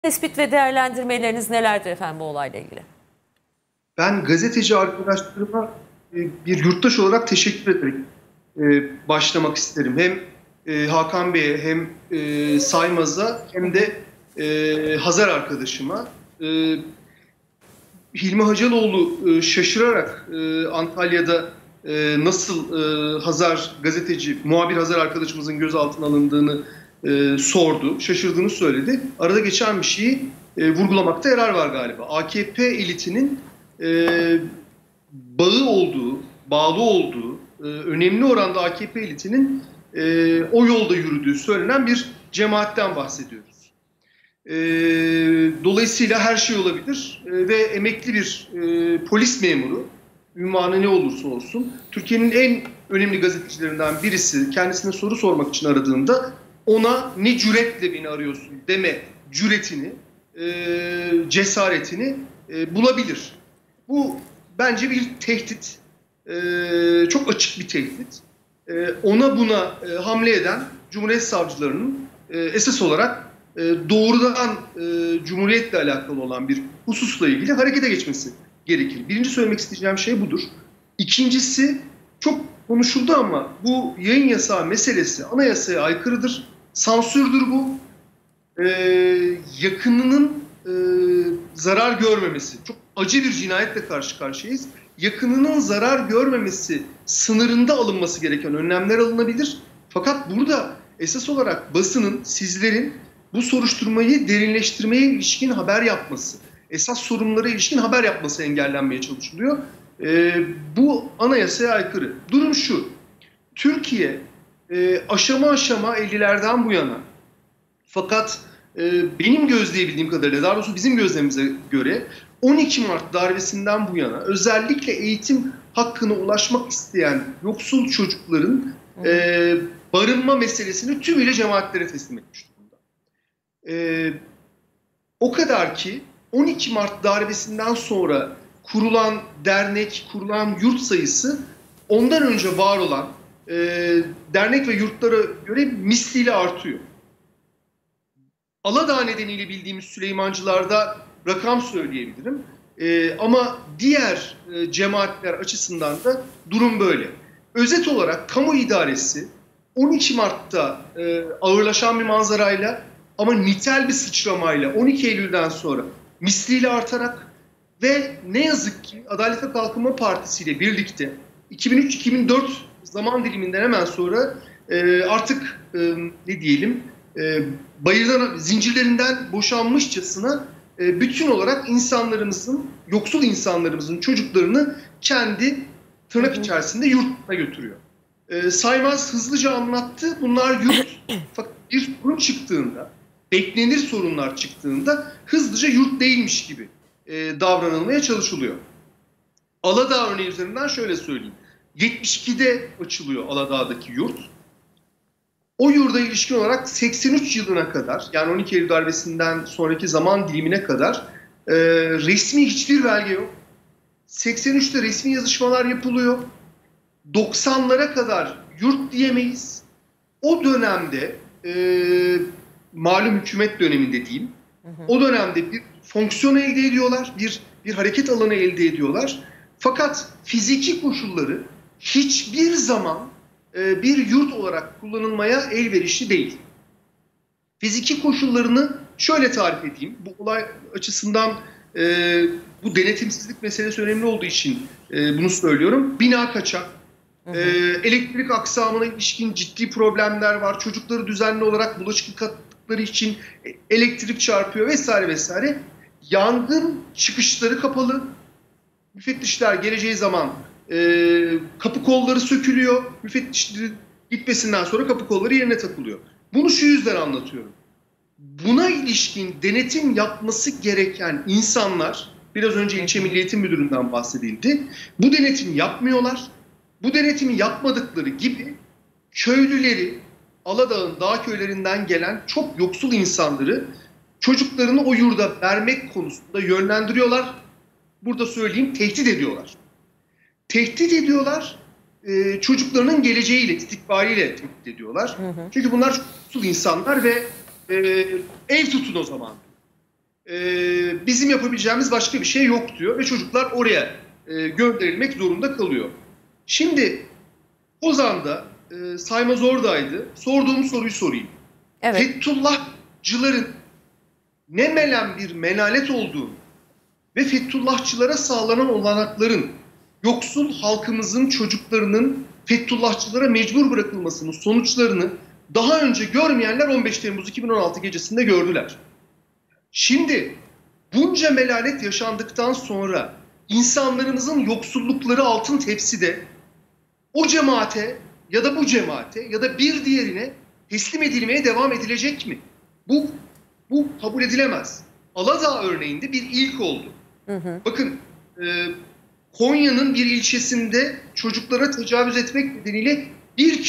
Tespit ve değerlendirmeleriniz nelerdir efendim bu olayla ilgili? Ben gazeteci arkadaşlarıma bir yurttaş olarak teşekkür ederek başlamak isterim. Hem Hakan Bey'e hem Saymaz'a hem de Hazar arkadaşıma. Hilmi Hacaloğlu şaşırarak Antalya'da nasıl Hazar gazeteci, muhabir Hazar arkadaşımızın gözaltına alındığını sordu, şaşırdığını söyledi. Arada geçen bir şeyi vurgulamakta yarar var galiba. AKP elitinin bağlı olduğu, önemli oranda AKP elitinin o yolda yürüdüğü söylenen bir cemaatten bahsediyoruz. Dolayısıyla her şey olabilir ve emekli bir polis memuru, ünvanı ne olursa olsun, Türkiye'nin en önemli gazetecilerinden birisi kendisine soru sormak için aradığında ona ne cüretle beni arıyorsun deme cüretini, cesaretini bulabilir. Bu bence bir tehdit, çok açık bir tehdit. Ona buna hamle eden Cumhuriyet savcılarının esas olarak doğrudan Cumhuriyet'le alakalı olan bir hususla ilgili harekete geçmesi gerekir. Birinci söylemek isteyeceğim şey budur. İkincisi, çok konuşuldu ama bu yayın yasağı meselesi anayasaya aykırıdır. Sansürdür bu. Yakınının zarar görmemesi, çok acı bir cinayetle karşı karşıyayız. Yakınının zarar görmemesi sınırında alınması gereken önlemler alınabilir. Fakat burada esas olarak basının, sizlerin bu soruşturmayı derinleştirmeye ilişkin haber yapması, esas sorunlara ilişkin haber yapması engellenmeye çalışılıyor. Bu anayasaya aykırı. Durum şu, Türkiye aşama aşama 50'lerden bu yana, fakat benim gözleyebildiğim kadarıyla, daha doğrusu bizim gözlemimize göre 12 Mart darbesinden bu yana özellikle eğitim hakkına ulaşmak isteyen yoksul çocukların barınma meselesini tümüyle cemaatlere teslim etmiş durumda. O kadar ki 12 Mart darbesinden sonra kurulan dernek, kurulan yurt sayısı ondan önce var olan dernek ve yurtlara göre misliyle artıyor. Aladağ nedeniyle bildiğimiz Süleymancılarda rakam söyleyebilirim. Ama diğer cemaatler açısından da durum böyle. Özet olarak kamu idaresi 12 Mart'ta ağırlaşan bir manzarayla ama nitel bir sıçramayla 12 Eylül'den sonra misliyle artarak ve ne yazık ki Adalet ve Kalkınma Partisi ile birlikte 2003-2004 zaman diliminden hemen sonra artık ne diyelim, bayırdan, zincirlerinden boşanmışçasına bütün olarak insanlarımızın, yoksul insanlarımızın çocuklarını kendi tırnak içerisinde yurtuna götürüyor. Saymaz hızlıca anlattı. Bunlar yurt. Fakat bir sorun çıktığında, beklenir sorunlar çıktığında hızlıca yurt değilmiş gibi davranılmaya çalışılıyor. Aladağ örneği üzerinden şöyle söyleyeyim. 72'de açılıyor Aladağ'daki yurt. O yurda ilişkin olarak 83 yılına kadar, yani 12 Eylül darbesinden sonraki zaman dilimine kadar resmi hiçbir belge yok. 83'te resmi yazışmalar yapılıyor. 90'lara kadar yurt diyemeyiz. O dönemde, malum hükümet döneminde diyeyim, o dönemde bir fonksiyon elde ediyorlar, bir hareket alanı elde ediyorlar. Fakat fiziki koşulları hiçbir zaman bir yurt olarak kullanılmaya elverişli değil. Fiziki koşullarını şöyle tarif edeyim. Bu olay açısından bu denetimsizlik meselesi önemli olduğu için bunu söylüyorum. Bina kaçak, elektrik aksamına ilişkin ciddi problemler var. Çocukları düzenli olarak bulaşık yıkattıkları için elektrik çarpıyor vesaire vesaire. Yangın çıkışları kapalı. Müfettişler geleceği zaman kapı kolları sökülüyor. Müfettişlerin gitmesinden sonra kapı kolları yerine takılıyor. Bunu şu yüzden anlatıyorum. Buna ilişkin denetim yapması gereken insanlar, biraz önce İlçe Milli Eğitim Müdürü'nden bahsedildi. Bu denetimi yapmıyorlar. Bu denetimi yapmadıkları gibi köylüleri, Aladağ'ın dağ köylerinden gelen çok yoksul insanları çocuklarını o yurda vermek konusunda yönlendiriyorlar. Burada söyleyeyim, tehdit ediyorlar. Tehdit ediyorlar, çocuklarının geleceğiyle, istikbaliyle tehdit ediyorlar. Çünkü bunlar çok yoksul insanlar ve ev tutun o zaman. bizim yapabileceğimiz başka bir şey yok diyor ve çocuklar oraya gönderilmek zorunda kalıyor. Şimdi Ozan'da Saymaz oradaydı. Sorduğum soruyu sorayım. Evet. Fethullahçıların ne melen bir menalet olduğunu ve Fethullahçılara sağlanan olanakların yoksul halkımızın çocuklarının Fethullahçılara mecbur bırakılmasının sonuçlarını daha önce görmeyenler 15 Temmuz 2016 gecesinde gördüler. Şimdi bunca melanet yaşandıktan sonra insanlarımızın yoksullukları altın tepside o cemaate ya da bu cemaate ya da bir diğerine teslim edilmeye devam edilecek mi? Bu kabul edilemez. Aladağ örneğinde bir ilk oldu. Bakın Konya'nın bir ilçesinde çocuklara tecavüz etmek nedeniyle bir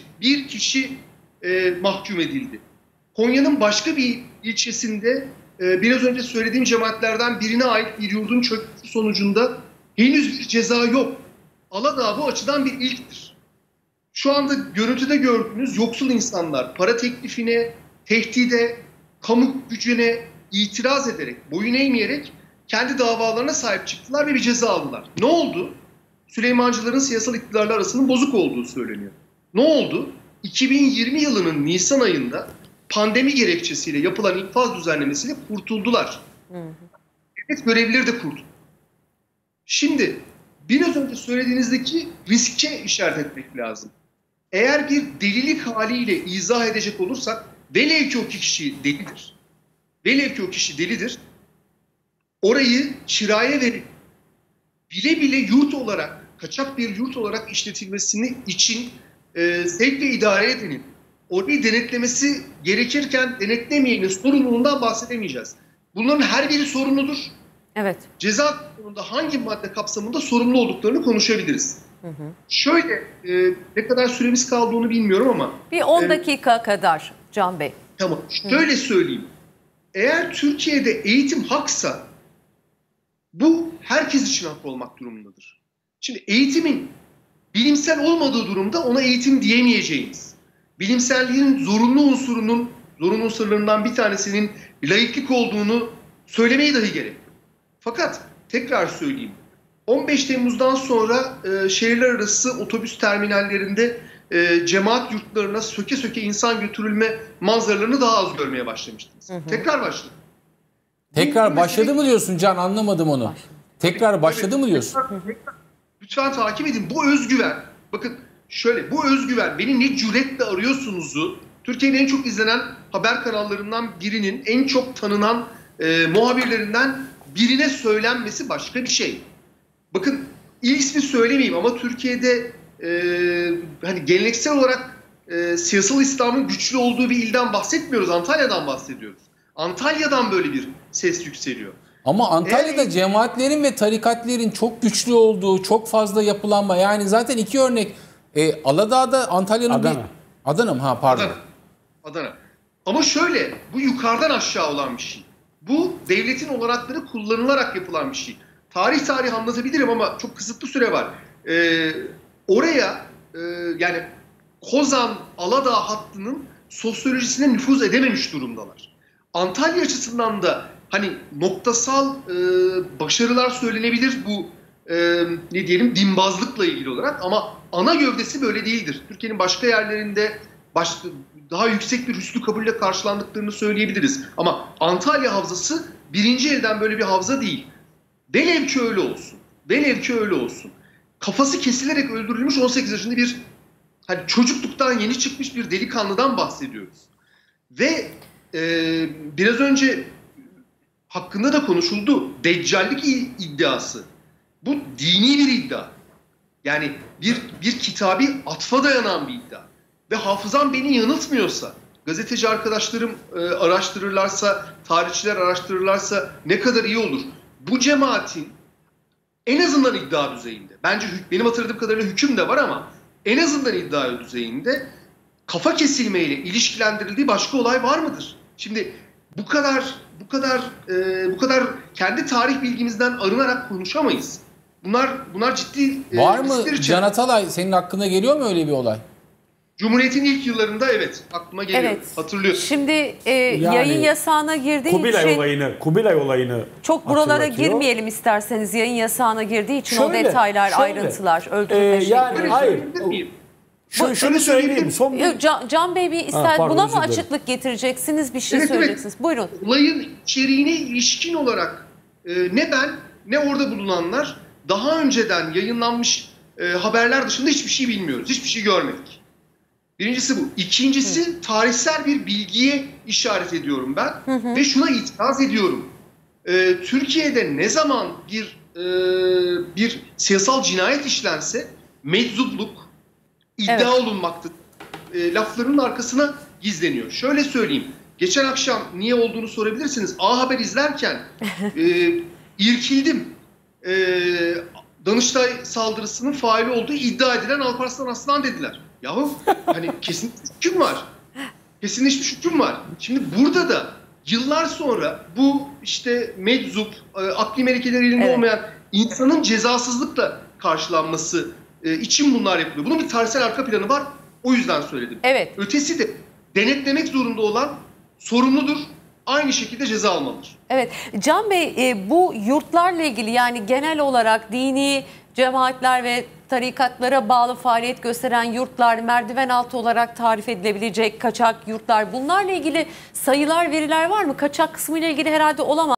kişi mahkum edildi. Konya'nın başka bir ilçesinde biraz önce söylediğim cemaatlerden birine ait bir yurdun çökmesi sonucunda henüz bir ceza yok. Aladağ bu açıdan bir ilktir. Şu anda görüntüde gördüğünüz yoksul insanlar para teklifine, tehdide, kamu gücüne itiraz ederek, boyun eğmeyerek kendi davalarına sahip çıktılar ve bir ceza aldılar. Ne oldu? Süleymancıların siyasal iktidarlar arasının bozuk olduğu söyleniyor. Ne oldu? 2020 yılının Nisan ayında pandemi gerekçesiyle yapılan infaz düzenlemesiyle kurtuldular. Evet, görevlileri de kurtuldu. Şimdi biraz önce söylediğinizdeki riske işaret etmek lazım. Eğer bir delilik haliyle izah edecek olursak, velev ki o kişi delidir. Velev ki o kişi delidir. Orayı kiraya verip bile bile yurt olarak, kaçak bir yurt olarak işletilmesini için sevk ve idare edenin orayı denetlemesi gerekirken denetlemeyenin sorumluluğundan bahsedemeyeceğiz. Bunların her biri sorumludur. Evet. Ceza kanununda hangi madde kapsamında sorumlu olduklarını konuşabiliriz. Şöyle, ne kadar süremiz kaldığını bilmiyorum ama... Bir 10 dakika kadar Can Bey. Tamam, şöyle söyleyeyim. Eğer Türkiye'de eğitim haksa, bu herkes için hak olmak durumundadır. Şimdi eğitimin bilimsel olmadığı durumda ona eğitim diyemeyeceğiz. Bilimselliğin zorunlu unsurlarından bir tanesinin laiklik olduğunu söylemeye dahi gerek yok. Fakat tekrar söyleyeyim. 15 Temmuz'dan sonra şehirler arası otobüs terminallerinde cemaat yurtlarına söke söke insan götürülme manzaralarını daha az görmeye başlamıştınız. Tekrar başladı. Tekrar başladı mı diyorsun Can? Anlamadım onu. Tekrar başladı mı diyorsun? Lütfen takip edin. Bu özgüven, bakın şöyle, bu özgüven beni ne cüretle arıyorsunuzu Türkiye'nin en çok izlenen haber kanallarından birinin, en çok tanınan muhabirlerinden birine söylenmesi başka bir şey. Bakın ilk ismi söylemeyeyim ama Türkiye'de hani geleneksel olarak siyasal İslam'ın güçlü olduğu bir ilden bahsetmiyoruz. Antalya'dan bahsediyoruz. Antalya'dan böyle bir ses yükseliyor. Ama Antalya'da cemaatlerin ve tarikatlerin çok güçlü olduğu, çok fazla yapılanma. Yani zaten iki örnek. Aladağ'da Antalya'nın Adana. Adana mı? Ha pardon. Adana. Ama şöyle, bu yukarıdan aşağı olan bir şey. Bu devletin olanakları kullanılarak yapılan bir şey. Tarih anlatabilirim ama çok kısıtlı süre var. Oraya yani Kozan-Aladağ hattının sosyolojisine nüfuz edememiş durumdalar. Antalya açısından da hani noktasal başarılar söylenebilir bu ne diyelim dinbazlıkla ilgili olarak ama ana gövdesi böyle değildir. Türkiye'nin başka yerlerinde daha yüksek bir hüsnü kabulle karşılandıklarını söyleyebiliriz. Ama Antalya havzası birinci elden böyle bir havza değil. Velev ki öyle olsun. Velev ki öyle olsun. Kafası kesilerek öldürülmüş 18 yaşında bir hani çocukluktan yeni çıkmış bir delikanlıdan bahsediyoruz. Ve biraz önce hakkında da konuşuldu. Deccallik iddiası. Bu dini bir iddia. Yani bir kitabi atfa dayanan bir iddia. Ve hafızam beni yanıltmıyorsa, gazeteci arkadaşlarım araştırırlarsa, tarihçiler araştırırlarsa ne kadar iyi olur. Bu cemaatin en azından iddia düzeyinde, bence benim hatırladığım kadarıyla hüküm de var ama en azından iddia düzeyinde kafa kesilmeyle ilişkilendirildiği başka olay var mıdır? Şimdi bu kadar kendi tarih bilgimizden arınarak konuşamayız. Bunlar ciddi var mı Can Atalay, senin hakkında geliyor mu öyle bir olay? Cumhuriyet'in ilk yıllarında evet aklıma geliyor. Evet. Hatırlıyorum. Şimdi yayın yasağına girdiği için Kubilay olayını çok buralara hatırlatıyor. girmeyelim isterseniz. Yayın yasağına girdiği için o Şöyle, detaylar, şöyle. ayrıntılar, öldürülme yani şekli. hayır. Söyleyebilir miyim? Şunu söyleyeyim. Son bir... Can Bey bir ister pardon, buna özür mı dilerim. açıklık getireceksiniz, bir şey Evet, söyleyeceksiniz. Buyurun. Olayın içeriğine ilişkin olarak ne ben ne orada bulunanlar daha önceden yayınlanmış haberler dışında hiçbir şey bilmiyoruz. Hiçbir şey görmedik. Birincisi bu. İkincisi tarihsel bir bilgiye işaret ediyorum ben. Ve şuna itiraz ediyorum. Türkiye'de ne zaman bir siyasal cinayet işlense meczupluk iddia olunmaktadır. Laflarının arkasına gizleniyor. Şöyle söyleyeyim. Geçen akşam niye olduğunu sorabilirsiniz. A Haber izlerken irkildim. Danıştay saldırısının faili olduğu iddia edilen Alparslan Aslan dediler. Yahu hani kesinleşmiş hüküm var. Kesinleşmiş hüküm var. Şimdi burada da yıllar sonra bu işte meczup, akli melekeleri elinde olmayan insanın cezasızlıkla karşılanması için bunlar yapılıyor. Bunun bir tarihsel arka planı var. O yüzden söyledim. Evet. Ötesi de denetlemek zorunda olan sorumludur. Aynı şekilde ceza almalıdır. Evet. Can Bey bu yurtlarla ilgili yani genel olarak dini cemaatler ve tarikatlara bağlı faaliyet gösteren yurtlar, merdiven altı olarak tarif edilebilecek kaçak yurtlar, bunlarla ilgili sayılar, veriler var mı? Kaçak kısmıyla ilgili herhalde olamaz.